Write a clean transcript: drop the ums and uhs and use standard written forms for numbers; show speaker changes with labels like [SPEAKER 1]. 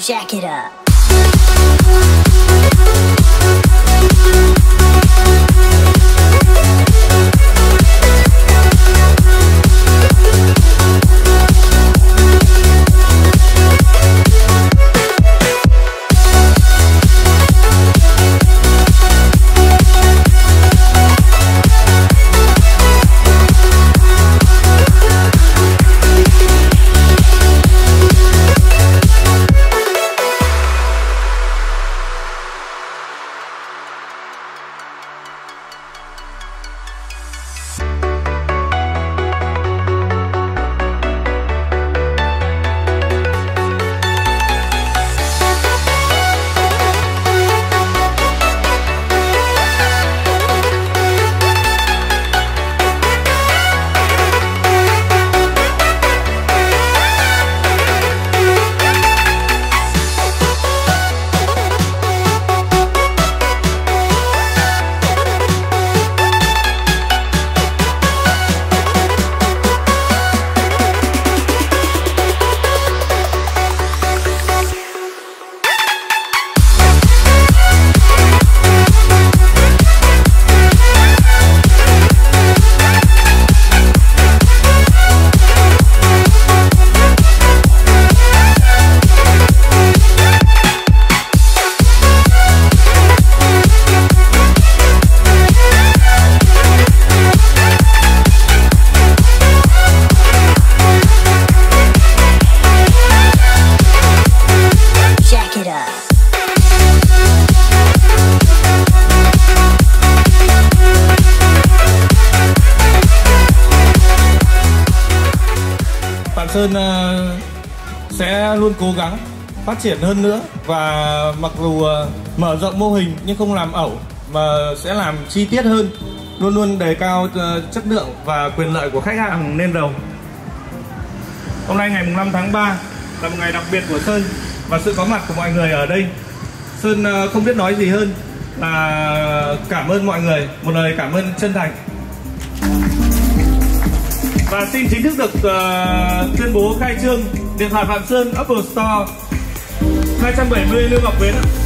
[SPEAKER 1] Jack it up.
[SPEAKER 2] Bạn Sơn sẽ luôn cố gắng phát triển hơn nữa, và mặc dù mở rộng mô hình nhưng không làm ẩu mà sẽ làm chi tiết hơn, luôn luôn đề cao chất lượng và quyền lợi của khách hàng lên đầu. Hôm nay ngày 5 tháng 3 là một ngày đặc biệt của Sơn và sự có mặt của mọi người ở đây. Sơn không biết nói gì hơn là cảm ơn mọi người, một lời cảm ơn chân thành. Và xin chính thức được tuyên bố khai trương điện thoại Phạm Sơn Apple Store 270 Lương Ngọc Quyến.